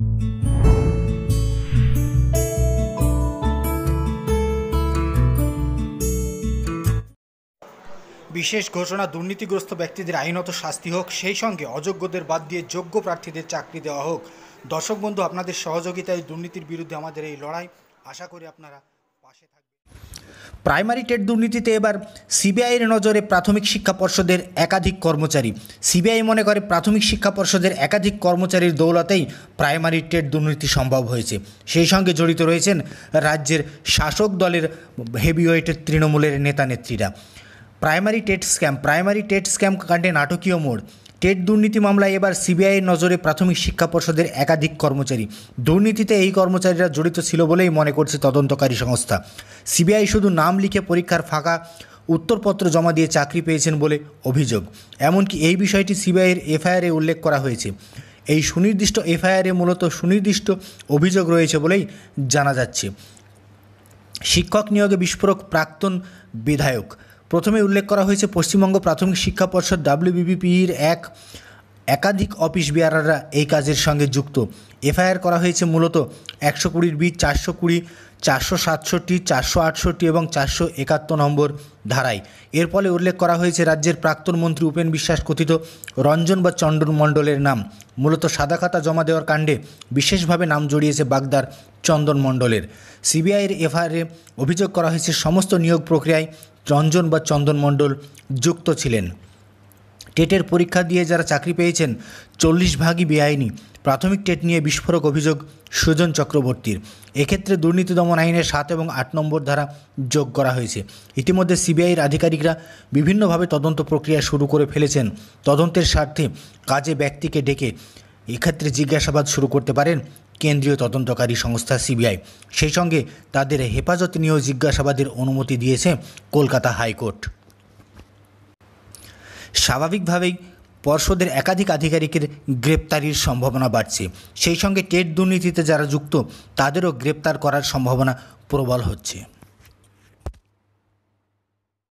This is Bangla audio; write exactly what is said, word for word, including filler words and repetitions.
বিশেষ ঘোষণা, দুর্নীতিগ্রস্ত ব্যক্তিদের আইনত শাস্তি হোক, সেই সঙ্গে অযোগ্যদের বাদ দিয়ে যোগ্য প্রার্থীদের চাকরি দেওয়া হোক। দর্শক বন্ধু, আপনাদের সহযোগিতায় দুর্নীতির বিরুদ্ধে আমাদের এই লড়াই, আশা করি আপনারা পাশে থাকবেন। প্রাইমারি টেট দুর্নীতিতে এবার সিবিআইয়ের নজরে প্রাথমিক শিক্ষা পর্ষদের একাধিক কর্মচারী। সিবিআই মনে করে প্রাথমিক শিক্ষা পর্ষদের একাধিক কর্মচারীর দৌলতেই প্রাইমারি টেট দুর্নীতি সম্ভব হয়েছে। সেই সঙ্গে জড়িত রয়েছেন রাজ্যের শাসক দলের হেভিওয়েটের তৃণমূলের নেতা নেত্রীরা। Primary TET scam primary TET scam কাণ্ডে নাটকীয় মোড়। টেট দুর্নীতি মামলায় এবার সিবিআইয়ের নজরে প্রাথমিক শিক্ষা পর্ষদের একাধিক কর্মচারী। দুর্নীতিতে এই কর্মচারীরা জড়িত ছিল বলেই মনে করছে তদন্তকারী সংস্থা। সিবিআই শুধু নাম লিখে পরীক্ষার ফাঁকা উত্তরপত্র জমা দিয়ে চাকরি পেয়েছেন বলে অভিযোগ। এমনকি এই বিষয়টি সিবিআইয়ের এফআইআরে উল্লেখ করা হয়েছে। এই সুনির্দিষ্ট এফআইআরে মূলত সুনির্দিষ্ট অভিযোগ রয়েছে বলেই জানা যাচ্ছে। শিক্ষক নিয়োগে বিস্ফোরক প্রাক্তন বিধায়ক। প্রথমে উল্লেখ করা হয়েছে পশ্চিমবঙ্গ প্রাথমিক শিক্ষা পর্ষদ ডাব্লিউবিপিপির এক একাধিক অফিস বেয়ারাররা এই কাজের সঙ্গে যুক্ত। এফআইআর করা হয়েছে মূলত একশো কুড়ির বি চারশো কুড়ি চারশো সাতষট্টি চারশো আটষট্টি এবং চারশো একাত্তর নম্বর ধারায়। এর ফলে উল্লেখ করা হয়েছে রাজ্যের প্রাক্তন মন্ত্রী উপেন বিশ্বাস কথিত রঞ্জন বা চন্দন মণ্ডলের নাম। মূলত সাদা খাতা জমা দেওয়ার কাণ্ডে বিশেষভাবে নাম জড়িয়েছে বাগদার চন্দন মণ্ডলের। সিবিআইয়ের এফআইআরে অভিযোগ করা হয়েছে সমস্ত নিয়োগ প্রক্রিয়ায় রঞ্জন বা চন্দন মণ্ডল যুক্ত ছিলেন। টেটের পরীক্ষা দিয়ে যারা চাকরি পেয়েছেন চল্লিশ ভাগই বেআইনি। প্রাথমিক টেট নিয়ে বিস্ফোরক অভিযোগ সুজন চক্রবর্তীর। এক্ষেত্রে দুর্নীতি দমন আইনের সাত এবং আট নম্বর ধারা যোগ করা হয়েছে। ইতিমধ্যে সিবিআইয়ের আধিকারিকরা বিভিন্নভাবে তদন্ত প্রক্রিয়া শুরু করে ফেলেছেন। তদন্তের স্বার্থে কাজে ব্যক্তিকে ডেকে এক্ষেত্রে জিজ্ঞাসাবাদ শুরু করতে পারেন কেন্দ্রীয় তদন্তকারী সংস্থা সিবিআই। সেই সঙ্গে তাদের হেফাজতে নিয়েও জিজ্ঞাসাবাদের অনুমতি দিয়েছে কলকাতা হাইকোর্ট। স্বাভাবিকভাবেই পর্ষদের একাধিক আধিকারিকের গ্রেপ্তারির সম্ভাবনা বাড়ছে। সেই সঙ্গে টেট দুর্নীতিতে যারা যুক্ত তাদেরও গ্রেপ্তার করার সম্ভাবনা প্রবল হচ্ছে।